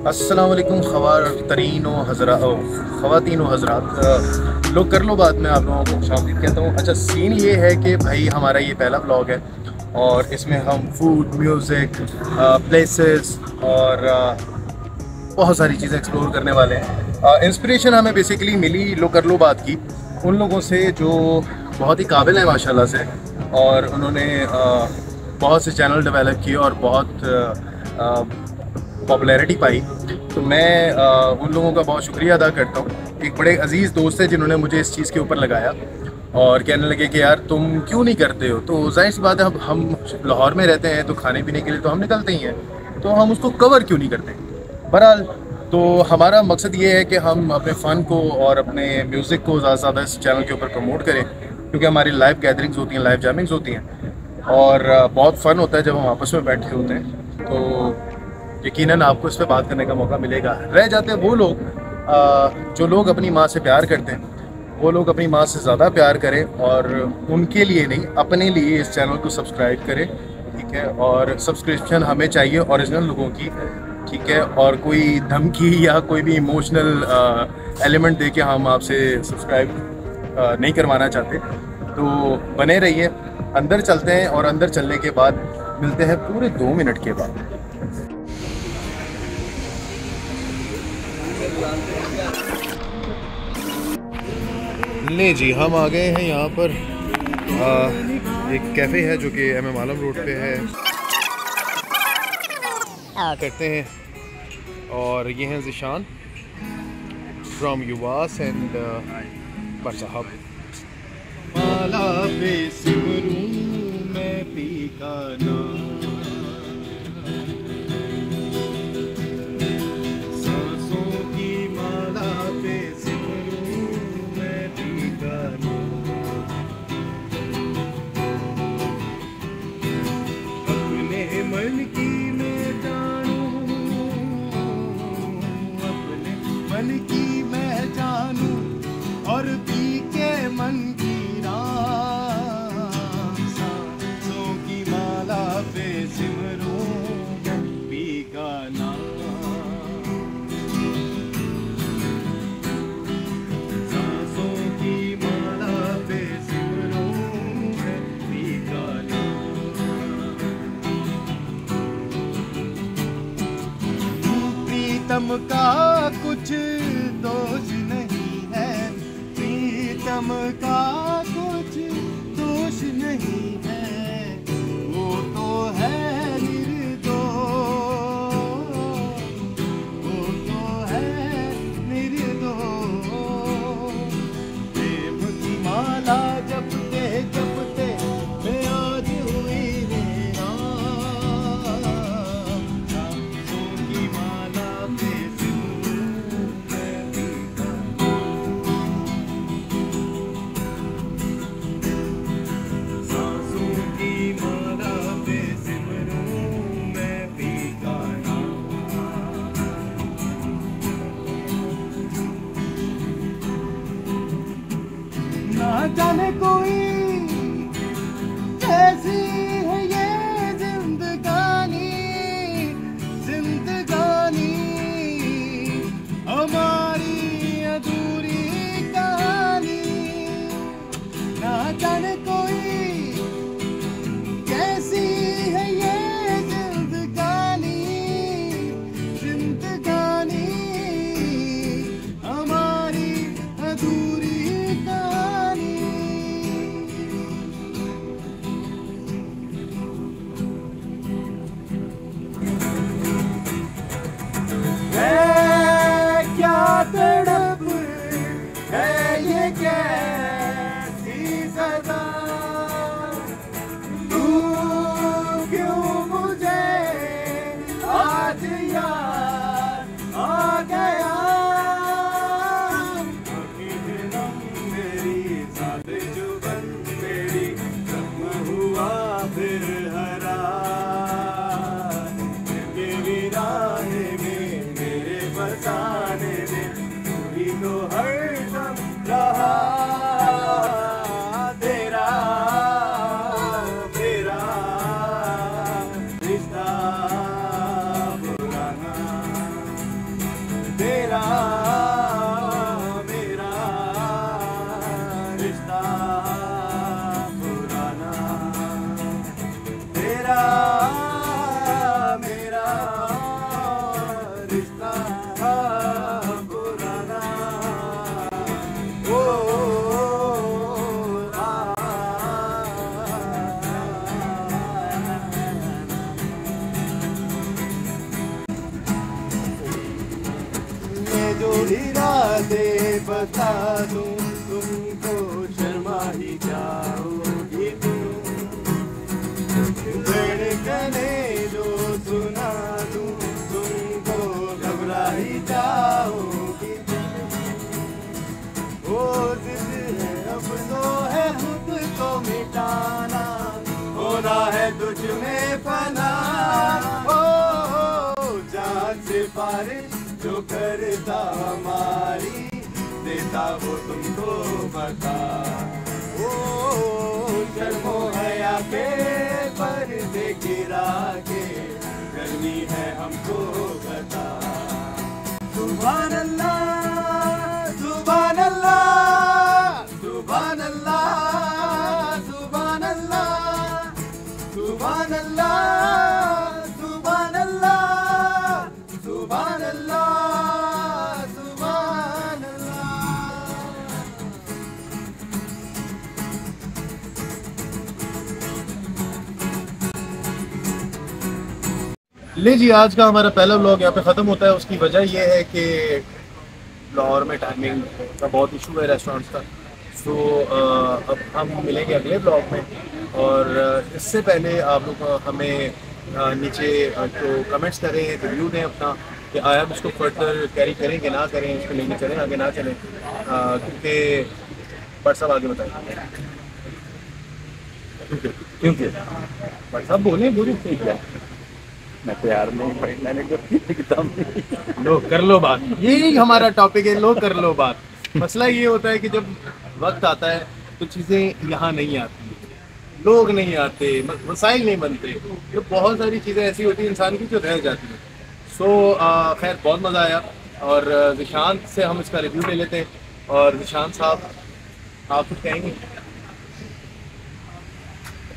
अस्सलाम वालेकुम ख़वातीन व हज़रात, लोग कर लो बात में आप लोगों को खुशामदीद कहता हूँ। अच्छा, सीन ये है कि भाई हमारा ये पहला व्लॉग है और इसमें हम फूड, म्यूज़िक, प्लेसेस और बहुत सारी चीज़ें एक्सप्लोर करने वाले हैं। इंस्पिरेशन हमें बेसिकली मिली लोग कर लो बात की उन लोगों से जो बहुत ही काबिल हैं माशाल्लाह से, और उन्होंने बहुत से चैनल डेवलप किए और बहुत पॉपुलैरिटी पाई। तो मैं उन लोगों का बहुत शुक्रिया अदा करता हूँ। एक बड़े अजीज़ दोस्त है जिन्होंने मुझे इस चीज़ के ऊपर लगाया और कहने लगे कि यार तुम क्यों नहीं करते हो। तो जाहिर सी बात है, अब हम लाहौर में रहते हैं तो खाने पीने के लिए तो हम निकलते ही हैं, तो हम उसको कवर क्यों नहीं करते। बहरहाल, तो हमारा मकसद ये है कि हम अपने फ़न को और अपने म्यूज़िक को ज़्यादा से ज़्यादा इस चैनल के ऊपर प्रमोट करें, क्योंकि हमारी लाइव गैदरिंग्स होती हैं, लाइव जैमिंग्स होती हैं और बहुत फ़न होता है जब हम आपस में बैठे होते हैं। तो यकीनन आपको इस पर बात करने का मौका मिलेगा। रह जाते हैं वो लोग जो लोग अपनी माँ से प्यार करते हैं, वो लोग अपनी माँ से ज़्यादा प्यार करें और उनके लिए नहीं, अपने लिए इस चैनल को सब्सक्राइब करें, ठीक है। और सब्सक्रिप्शन हमें चाहिए ओरिजिनल लोगों की, ठीक है। और कोई धमकी या कोई भी इमोशनल एलिमेंट दे के हम आपसे सब्सक्राइब नहीं करवाना चाहते। तो बने रहिए। अंदर चलते हैं और अंदर चलने के बाद मिलते हैं पूरे 2 मिनट के बाद। नहीं जी, हम आ गए हैं यहाँ पर। एक कैफ़े है जो कि एम आलम रोड पे है, करते हैं। और ये हैं ज़िशान फ्रॉम युवास एंड पर साहब। माला पे सिमरूं मैं पी का नाम, सांसों की माला पे सिमरूं मैं पी का नाम, अपने मन की मैं जानूं, अपने मन की मैं जानूं और पी के मन की सांसों की माला पे सिमरूं पी का नाम, सांसों की माला पे सिमरूं पी का नाम। प्रीतम का कुछ दोष नहीं है, प्रीतम का कुछ दोष नहीं है, वो तो है निर्दोष, वो तो है निर्दोष। प्रेम की माला जपते जपते मैं आज हुई राम, सांसों की माला पे सिमरूं मैं पी का नाम, सांसों की माला पे सिमरूं मैं पी का नाम। ना जाने कोई कैसी है ये जिंदगानी, जिंदगानी हमारी अधूरी कहानी। ना जाने कोई कैसी है ये जिंदगानी, जिंदगानी हमारी अधूरी कहानी। है क्या तड़प है ये कैसी सजा, तू क्यों मुझे आज याद आ गया। मेरी साथ जुबन मेरी जख्म हुआ फिर हरा, मेरी राहें में मेरे बसाने में तू ही तो हरदम रहा। तेरा मेरा रिश्ता पुराना इरादे बता दूं तुमको, शर्मा ही जाओगी धड़कने जो सुना दूं तुमको, घबरा ही जाओगी। वो जिद है अब तो है खुद को मिटाना, होना है तुझ में फना। ओ जान से बारिश जो करता हमारी, देता वो तुमको बता। ओ शर्मो हया के पर्दे गिरा के, करनी है हमको बता। सुभान अल्लाह, सुभान अल्लाह, सुभान अल्लाह, सुभान अल्लाह, सुभान अल्लाह, सुभान अल्लाह, सुभान अल्लाह, सुभान अल्लाह। ले जी, आज का हमारा पहला व्लॉग यहाँ पे ख़त्म होता है। उसकी वजह ये है कि लाहौर में टाइमिंग का बहुत इशू है रेस्टोरेंट्स का। सो अब हम मिलेंगे अगले व्लॉग में। और इससे पहले आप लोग हमें नीचे जो कमेंट्स कर रहे हैं, रिव्यू दें अपना कि आया हम इसको फर्दर कैरी करें कि ना करें, इसको लेके चलें आगे ना चलें, क्योंकि बट साहब आगे बताएं। क्योंकि बट साहब बोले बोले ठीक है, मैं तैयार नहीं भाई, मैंने एकदम लो कर लो बात। यही हमारा टॉपिक है, लो कर लो बात। मसला ये होता है कि जब वक्त आता है तो चीज़ें यहाँ नहीं आती, लोग नहीं आते, मसाइल नहीं बनते, तो बहुत सारी चीज़ें ऐसी होती हैं इंसान की जो रह जाती हैं। सो खैर बहुत मज़ा आया। और जिशांत से हम इसका रिव्यू ले लेते हैं। और जिशांत साहब आप कुछ कहेंगे?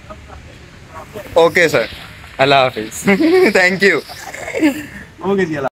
ओके सर, अल्लाह हाफिज़। Thank you. ओके जी, अल्लाह।